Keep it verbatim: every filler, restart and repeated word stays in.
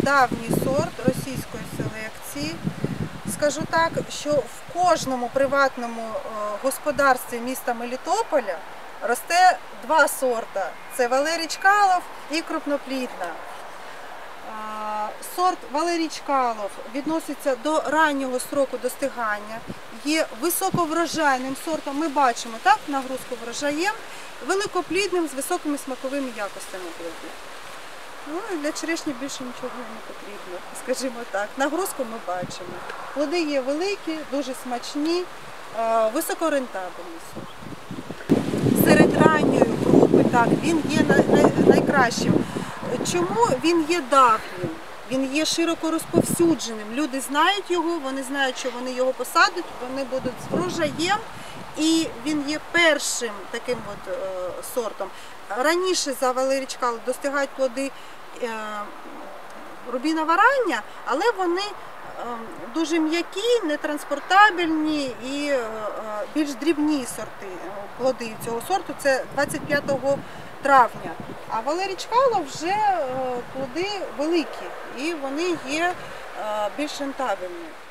давній сорт російської селекції. Скажу так, що в кожному приватному господарстві міста Мелітополя росте два сорта. Це Валерій Чкалов і крупноплідна. Сорт Валерій Чкалов відноситься до раннього строку достигання, є високоврожайним сортом, ми бачимо так, нагрузку врожаєм, великоплідним з високими смаковими якостями плодів. Ну, для черешні більше нічого не потрібно, скажімо так. Нагрузку ми бачимо. Плоди є великі, дуже смачні, високорентабельний сорт. Серед ранньої групи, так, він є найкращим. Чому він є давнім? Він є широко розповсюдженим. Люди знають його, вони знають, що вони його посадять, вони будуть з врожаєм. І він є першим таким от, е, сортом. Раніше за Валерій Чкалов достигають плоди е, рубінового рання, але вони е, дуже м'які, нетранспортабельні і е, більш дрібні сорти, плоди цього сорту. Це двадцять п'ятого травня. А Валерій Чкалов вже е, плоди великі і вони є е, більш рентабельні.